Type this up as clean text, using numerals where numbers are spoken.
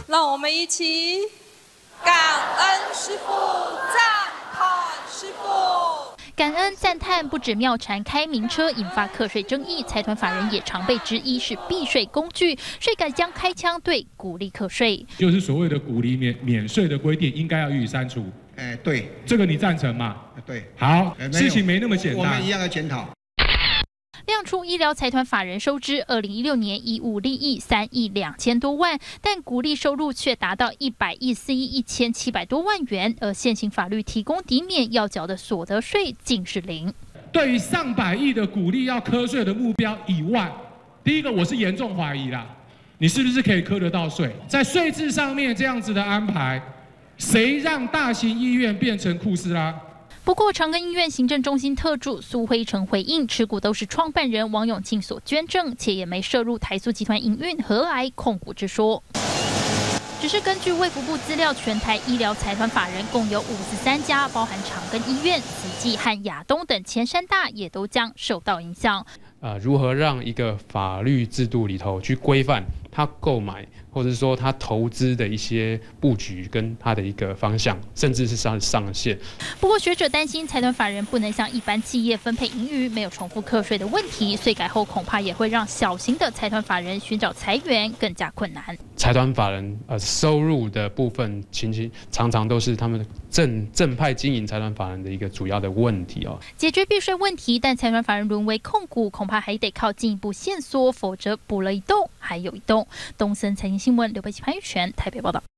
让我们一起感恩师父，赞叹师父。 感恩赞叹不止妙禅开名车引发课税争议，财团法人也常被质疑是避税工具，税改将开枪对鼓励课税， 就是所谓的鼓励免税的规定应该要予以删除。 对， 这个你赞成吗？ 对， 好，事情没那么简单， 我们一样要检讨。 亮出医疗财团法人收支，2016年以5利益3亿2000多万，但股利收入却达到114亿1700多万元，而现行法律提供抵免要缴的所得税竟是0。 对于上百亿的股利要课税的目标以外，第一个我是严重怀疑啦，你是不是可以课得到税？在税制上面这样子的安排，谁让大型医院变成库斯拉？ 不过，长庚医院行政中心特助苏辉成回应，持股都是创办人王永庆所捐赠，且也没涉入台塑集团营运，何来控股之说？只是根据卫福部资料，全台医疗财团法人共有53家，包含长庚医院、慈济和亚东等前三大，也都将受到影响。 如何让一个法律制度里头去规范他购买或者说他投资的一些布局跟他的一个方向，甚至是上限。 不过学者担心财团法人不能像一般企业分配盈余，没有重复课税的问题，税改后恐怕也会让小型的财团法人寻找财源更加困难。 财团法人收入的部分，常常都是他们正派经营财团法人的一个主要的问题哦。 解决避税问题，但财团法人沦为控股，恐怕还得靠进一步线索，否则补了一洞还有一洞。东森财经新闻刘佩琪、潘玉泉台北报道。